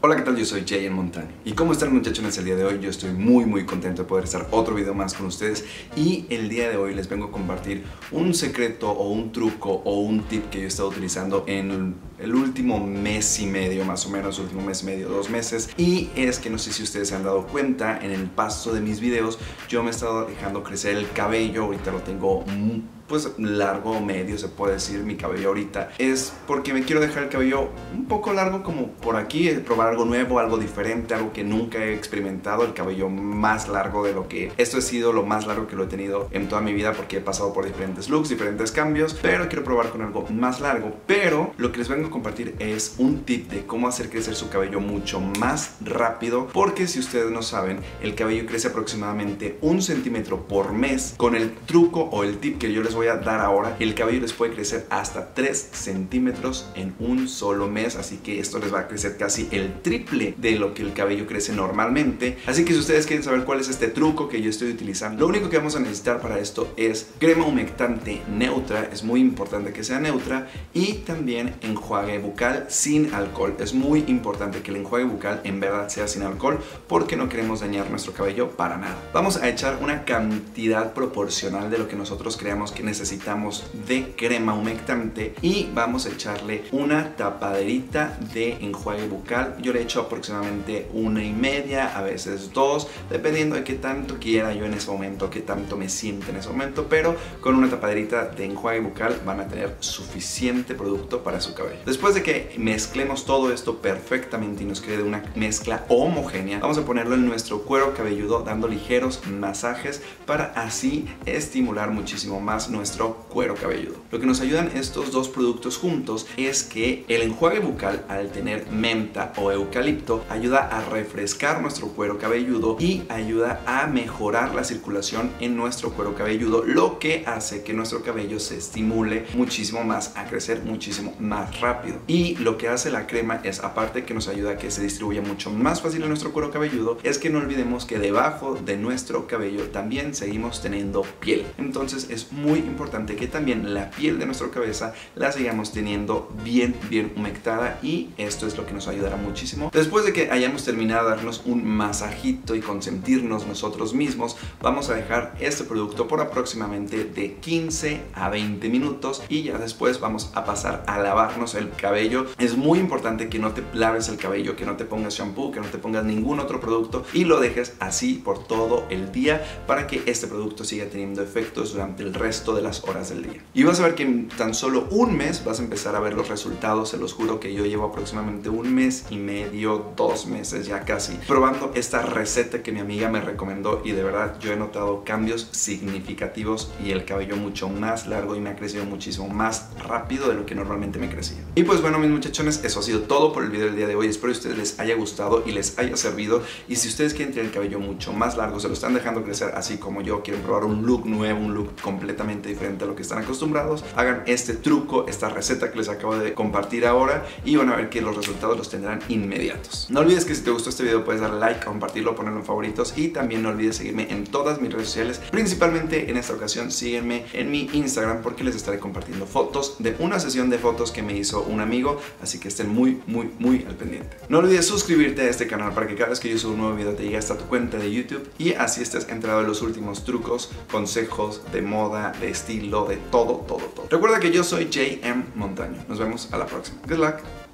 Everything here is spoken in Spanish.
Hola, ¿qué tal? Yo soy Jay Montaño. ¿Y cómo están, muchachones? El día de hoy yo estoy muy contento de poder estar otro video más con ustedes. Y el día de hoy les vengo a compartir un secreto o un truco o un tip que yo he estado utilizando en el último mes y medio, más o menos, último mes y medio, 2 meses. Y es que no sé si ustedes se han dado cuenta, en el paso de mis videos yo me he estado dejando crecer el cabello. Ahorita lo tengo pues largo o medio, se puede decir, mi cabello ahorita. Es porque me quiero dejar el cabello un poco largo, como por aquí, probar algo nuevo, algo diferente, algo que nunca he experimentado. El cabello más largo de lo que... Esto ha sido lo más largo que lo he tenido en toda mi vida, porque he pasado por diferentes looks, diferentes cambios, pero quiero probar con algo más largo. Pero lo que les vengo a compartir es un tip de cómo hacer crecer su cabello mucho más rápido, porque si ustedes no saben, el cabello crece aproximadamente 1 centímetro por mes. Con el truco o el tip que yo les voy a dar ahora, el cabello les puede crecer hasta 3 centímetros en un solo mes, así que esto les va a crecer casi el triple de lo que el cabello crece normalmente. Así que si ustedes quieren saber cuál es este truco que yo estoy utilizando, lo único que vamos a necesitar para esto es crema humectante neutra, es muy importante que sea neutra, y también enjuague bucal sin alcohol. Es muy importante que el enjuague bucal en verdad sea sin alcohol, porque no queremos dañar nuestro cabello para nada. Vamos a echar una cantidad proporcional de lo que nosotros creamos que necesitamos de crema humectante, y vamos a echarle una tapaderita de enjuague bucal. Yo le echo aproximadamente 1,5, a veces 2, dependiendo de qué tanto quiera yo en ese momento, qué tanto me siente en ese momento, pero con una tapaderita de enjuague bucal van a tener suficiente producto para su cabello. Después de que mezclemos todo esto perfectamente y nos quede una mezcla homogénea, vamos a ponerlo en nuestro cuero cabelludo, dando ligeros masajes para así estimular muchísimo más nuestro cuero cabelludo. Lo que nos ayudan estos dos productos juntos es que el enjuague bucal, al tener menta o eucalipto, ayuda a refrescar nuestro cuero cabelludo y ayuda a mejorar la circulación en nuestro cuero cabelludo, lo que hace que nuestro cabello se estimule muchísimo más a crecer muchísimo más rápido. Y lo que hace la crema es, aparte que nos ayuda a que se distribuya mucho más fácil en nuestro cuero cabelludo, es que no olvidemos que debajo de nuestro cabello también seguimos teniendo piel. Entonces es muy importante que también la piel de nuestra cabeza la sigamos teniendo bien humectada, y esto es lo que nos ayudará muchísimo. Después de que hayamos terminado de darnos un masajito y consentirnos nosotros mismos, vamos a dejar este producto por aproximadamente de 15 a 20 minutos, y ya después vamos a pasar a lavarnos el cabello. Es muy importante que no te laves el cabello, que no te pongas shampoo, que no te pongas ningún otro producto, y lo dejes así por todo el día para que este producto siga teniendo efectos durante el resto de las horas del día. Y vas a ver que en tan solo un mes vas a empezar a ver los resultados. Se los juro que yo llevo aproximadamente 1 mes y medio, 2 meses ya casi, probando esta receta que mi amiga me recomendó, y de verdad yo he notado cambios significativos y el cabello mucho más largo, y me ha crecido muchísimo más rápido de lo que normalmente me crecía. Y pues bueno, mis muchachones, eso ha sido todo por el video del día de hoy. Espero que a ustedes les haya gustado y les haya servido, y si ustedes quieren tener el cabello mucho más largo, se lo están dejando crecer así como yo, quieren probar un look nuevo, un look completamente diferente a lo que están acostumbrados, hagan este truco, esta receta que les acabo de compartir ahora, y van a ver que los resultados los tendrán inmediatos. No olvides que si te gustó este video puedes darle like, compartirlo, ponerlo en favoritos, y también no olvides seguirme en todas mis redes sociales. Principalmente en esta ocasión síguenme en mi Instagram, porque les estaré compartiendo fotos de una sesión de fotos que me hizo un amigo, así que estén muy al pendiente. No olvides suscribirte a este canal para que cada vez que yo subo un nuevo video te llegue hasta tu cuenta de YouTube, y así estés enterado de los últimos trucos, consejos de moda, de estilo, de todo. Recuerda que yo soy Jay Montaño. Nos vemos a la próxima. Good luck.